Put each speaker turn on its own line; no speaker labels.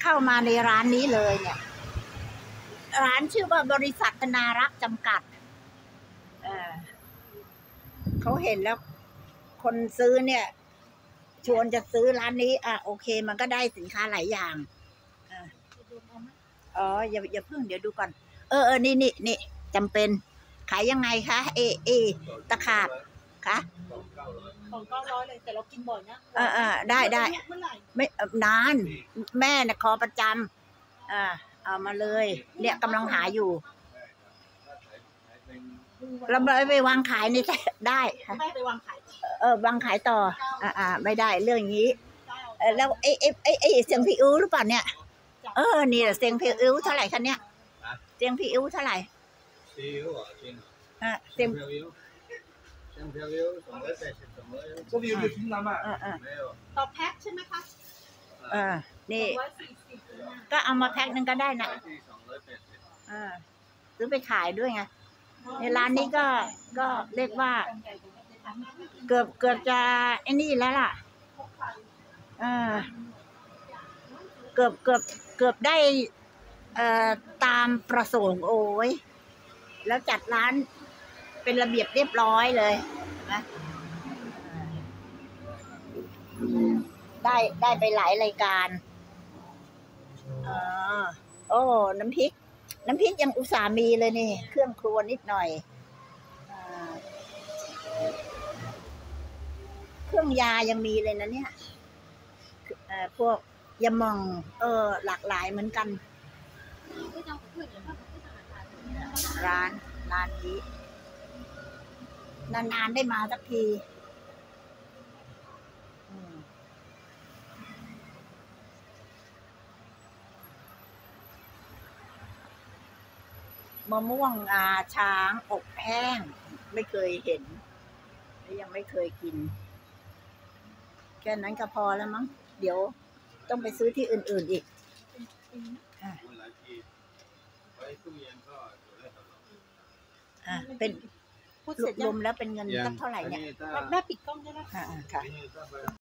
เข้ามาในร้านนี้เลยเนี่ยร้านชื่อว่าบริษัทธนารักษ์จำกัดเขาเห็นแล้วคนซื้อเนี่ยชวนจะซื้อร้านนี้โอเคมันก็ได้สินค้าหลายอย่างอ๋ออย่าเพิ่งเดี๋ยวดูก่อนนี่จำเป็นขายยังไงคะตะขาบคะ
ของ900เลยแต่เรากินบ่อยนะ
ได้ไม่นานแม่เนี่ยคอประจำเอามาเลยเนี่ยกำลังหาอยู่เราไปวางขายนี่ได้
ไม่ไปวางขายว
างขายต่อไม่ได้เรื่องนี้แล้วไอ้เสียงพี่อื้อหรือเปล่าเนี่ยนี่เสียงพี่อื้อเท่าไหร่คะเนี่ยเสียงพี่อื้อเท่าไหร่เสียง
ต่อแพ็คใช่ไหมคะ
นี่ก็เอามาแพ็คนึงก็ได้นะซื้อไปขายด้วยไงในร้านนี้ก็เรียกว่าเกือบจะไอ้นี่แล้วล่ะเกือบได้ตามประสงค์โอ้ยแล้วจัดร้านเป็นระเบียบเรียบร้อยเลยนะได้ไปหลายรายการน้ำพริกยังอุตส่าห์มีเลยนี่เครื่องครัวนิดหน่อยเครื่องยายังมีเลยนะเนี่ยพวกยาหม่องหลากหลายเหมือนกันร้านนี้นานๆได้มาสักทีมะม่วงช้างอบแห้งไม่เคยเห็นยังไม่เคยกินแค่นั้นก็พอแล้วมั้งเดี๋ยวต้องไปซื้อที่อื่นๆอีกเป็นรวมแล้วเป็นเงินสักเท่าไหร่เนี่ย
แม่ปิดกล้องได้แล้ว
ค่ะ